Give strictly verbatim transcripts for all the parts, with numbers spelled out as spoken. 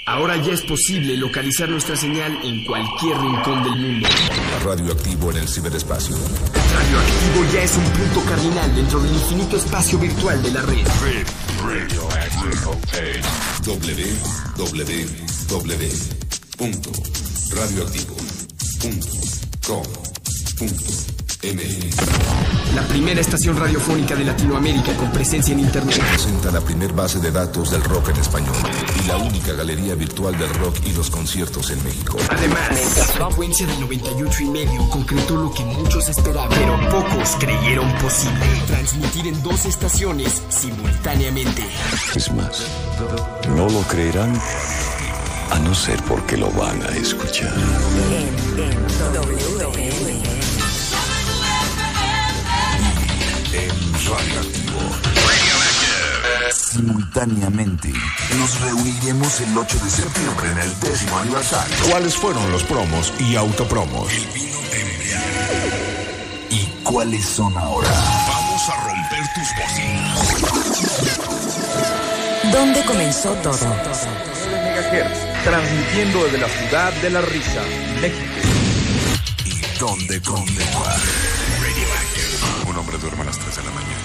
Ahora ya es posible localizar nuestra señal en cualquier rincón del mundo. Radioactivo en el ciberespacio. Radioactivo ya es un punto cardinal dentro del infinito espacio virtual de la red. w w w punto radioactivo punto com punto m x. La primera estación radiofónica de Latinoamérica con presencia en Internet. Presenta la primer base de datos del rock en español y la única galería virtual del rock y los conciertos en México. Además, la frecuencia del noventa y ocho y medio concretó lo que muchos esperaban, pero pocos creyeron posible: transmitir en dos estaciones simultáneamente. Es más, no lo creerán a no ser porque lo van a escuchar. En, en W W M. En Radioactivo. Simultáneamente, nos reuniremos el ocho de septiembre en el décimo aniversario. ¿Cuáles fueron los promos y autopromos? El vino te embriaga. ¿Y cuáles son ahora? Vamos a romper tus bocinas. ¿Dónde comenzó todo? nueve megahertz, transmitiendo desde la ciudad de la risa, México. ¿Y dónde continúa? Un hombre duerme a las tres de la mañana.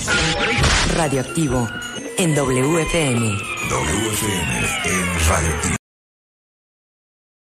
Radioactivo en W F M. W F M en Radioactivo.